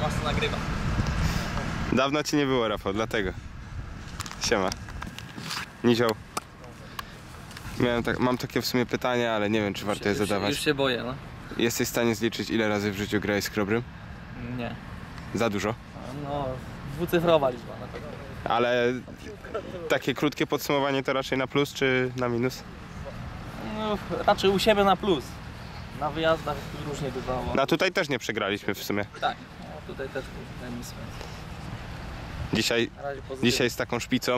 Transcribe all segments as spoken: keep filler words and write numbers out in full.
was to nagrywa. Dawno ci nie było, Rafał, dlatego. Siema. Nizioł. Miałem tak, mam takie w sumie pytanie, ale nie wiem, czy warto je zadawać. Już się boję, no. Jesteś w stanie zliczyć, ile razy w życiu grałeś z Krobrym? Nie. Za dużo? No, dwucyfrowa liczba na pewno. Ale takie krótkie podsumowanie to raczej na plus czy na minus? No, raczej u siebie na plus. Na wyjazdach różnie bywało. No tutaj też nie przegraliśmy w sumie. Tak, no, tutaj też remis. Dzisiaj, dzisiaj z taką szpicą.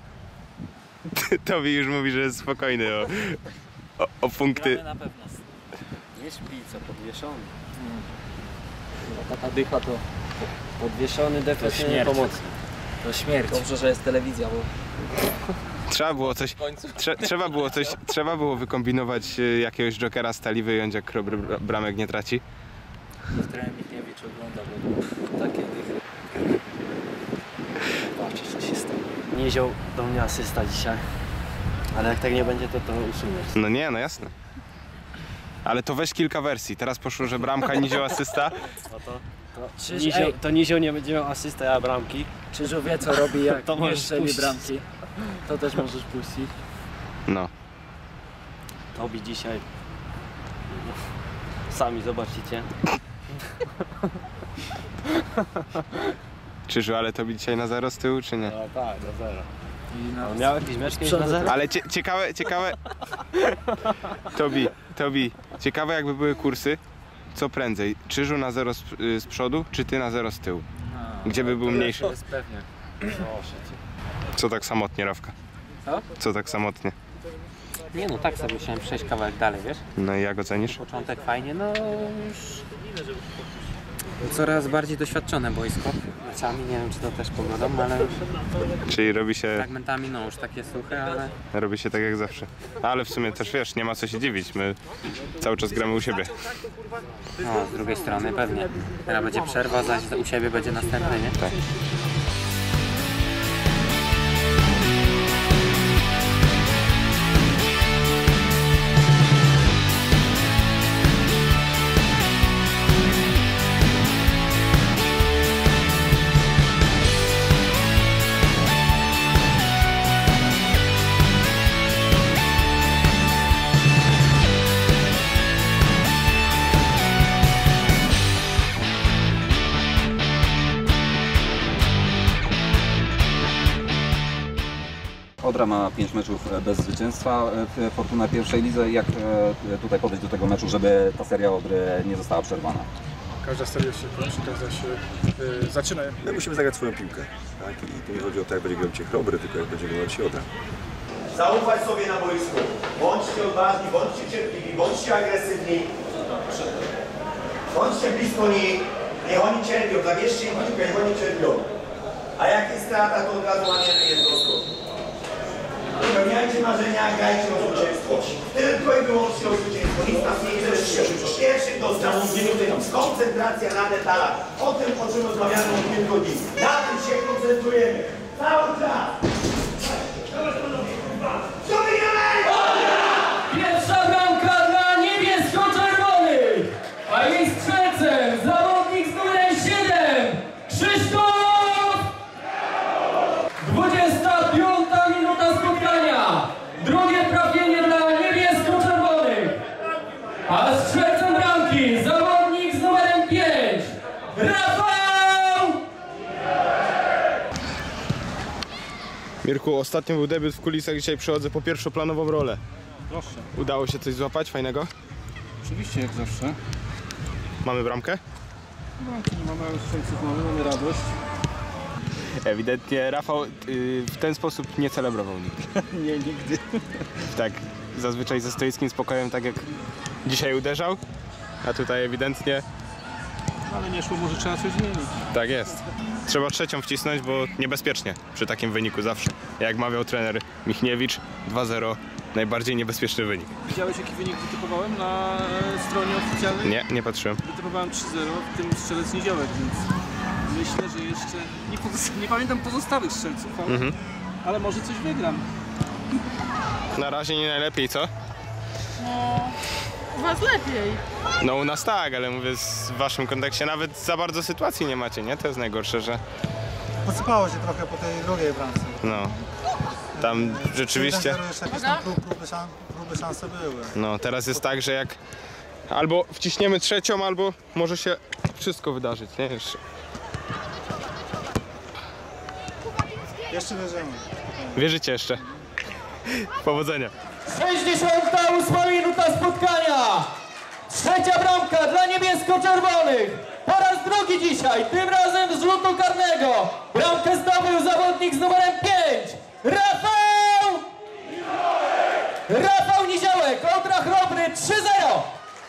Tobi już mówi, że jest spokojny o, o, o punkty. Gramy na pewno. Nie szpica, podwieszony. Hmm. No, taka dycha to Podwieszony defensywny pomocny. To śmierć. Dobrze, że jest telewizja, bo... Trzeba było coś, trze, trzeba było coś, trzeba było wykombinować jakiegoś jokera z talii wyjąć, jak Krobry bramek nie traci. Trochę Michniewicz ogląda, bo takie dychy. Zobaczysz, co się stało. Nizioł do mnie asysta dzisiaj. Ale jak tak nie będzie, to to usuniesz. No nie, no jasne. Ale to weź kilka wersji. Teraz poszło, że bramka, Nizioł asysta. No to, to, Czyż, Nizioł, to Nizioł nie będzie miał asystę, a bramki. Czyżu wie, co robi, jak To nie możesz strzeli puścić. bramki. To też możesz puścić. No. Tobi dzisiaj. Sami zobaczycie. Czyżu, ale to dzisiaj na zero z tyłu, czy nie? No tak, do zera. I na... On miał jakieś mecz na zero? Ale cie, ciekawe, ciekawe... Tobi, Tobi, ciekawe jakby były kursy, co prędzej? Czyżu na zero z, z przodu, czy ty na zero z tyłu? No, Gdzie by był mniejszy? To jest pewnie. Co tak samotnie, Rafka? Co? Co tak samotnie? Nie no, tak sobie musiałem przejść kawałek dalej, wiesz? No i jak ocenisz? Początek fajnie, no już coraz bardziej doświadczone boisko. Meczami, nie wiem czy to też pogodą, ale Czyli robi się, fragmentami no już takie suche, ale robi się tak jak zawsze. Ale w sumie też wiesz, nie ma co się dziwić, my cały czas gramy u siebie. no z drugiej strony pewnie. Teraz będzie przerwa, zaś u siebie będzie następny, nie? Tak. Odra ma pięć meczów bez zwycięstwa w Fortuna pierwszej lidze. Jak tutaj podejść do tego meczu, żeby ta seria Odry nie została przerwana? Każda seria się kończy, każda się y, zaczyna. My musimy zagrać swoją piłkę. Tak? I tu nie chodzi o to, jak będzie grał dzisiaj Chrobry, tylko jak będzie grał dzisiaj Odra. Zaufać sobie na boisku. Bądźcie odważni, bądźcie cierpliwi, bądźcie agresywni. Bądźcie blisko nich. Niech oni cierpią, zabierzcie im piłkę, niech oni cierpią. A jak jest strata, to od razu łamiemy jest doskok. Spełniajcie marzenia, grajcie o zwycięstwo. Tylko i wyłącznie o zwycięstwo. Nic nas nie interesuje. Pierwszych dostał minuty. Koncentracja na detalach. O tym, o czym rozmawiamy od kilku dni. Na tym się koncentrujemy. Cały czas. Co wygramy? Pierwsza bramka dla niebiesko-czerwonych, a jej strzelcem zawodnik z numerem siedem, Krzysztof! dwudziesta piąta minuta spotkania. Drugie trafienie dla niebiesko-czerwonych, a strzelcem bramki zawodnik z numerem pięć, Rafał! Mirku, ostatnio był debiut w kulisach, dzisiaj przychodzę po pierwszoplanową rolę. Proszę. Udało się coś złapać fajnego? Oczywiście, jak zawsze. Mamy bramkę? Bramki nie mamy, ale strzelców mamy, mamy radość. Ewidentnie Rafał yy, w ten sposób nie celebrował nigdy. Nie, nigdy. Tak, zazwyczaj ze stoickim spokojem, tak jak dzisiaj uderzał, a tutaj ewidentnie Ale nie szło, może trzeba coś zmienić. tak jest. Trzeba trzecią wcisnąć, bo niebezpiecznie przy takim wyniku zawsze. Jak mawiał trener Michniewicz, dwa zero, najbardziej niebezpieczny wynik. Widziałeś, jaki wynik wytypowałem na stronie oficjalnej? Nie, nie patrzyłem. Wytypowałem trzy zero, w tym strzelec Niziołek, więc myślę, że jeszcze... Nie, pozosta- nie pamiętam pozostałych strzelców, ale, Mhm. ale może coś wygram. Na razie nie najlepiej, co? No, was lepiej. No u nas tak, ale mówię w waszym kontekście nawet za bardzo sytuacji nie macie, nie? To jest najgorsze, że Posypało się trochę po tej drugiej bramce. no tam rzeczywiście. Jeszcze jakieś tam prób, próby, szan, próby szanse były. No teraz jest tak, że jak albo wciśniemy trzecią, albo może się wszystko wydarzyć, nie? Jeszcze. Jeszcze wierzymy. Wierzycie jeszcze? Powodzenia. sześćdziesiąta ósma minuta spotkania. Trzecia bramka dla niebiesko-czerwonych. Po raz drugi dzisiaj, tym razem z rzutu karnego. Bramkę zdobył zawodnik z numerem pięć. Rafał! Rafał Niziołek, Odra Chrobry trzy zero.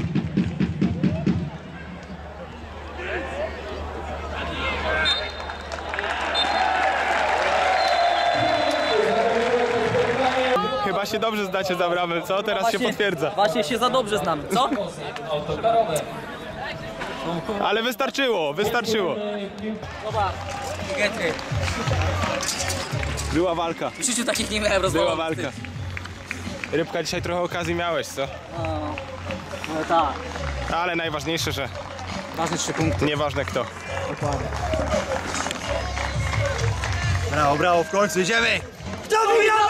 Chyba się dobrze zdacie za bramę, co? Teraz się potwierdza. Właśnie się za dobrze znamy, co? Ale wystarczyło, wystarczyło. Zobacz, gety. Była walka, W życiu takich nie miałem była rozmów. walka. Rybka, dzisiaj trochę okazji miałeś, co? No tak. Ale najważniejsze, że Ważne trzy punkty. nieważne kto. Brawo, brawo, w końcu idziemy! Kto wygrał?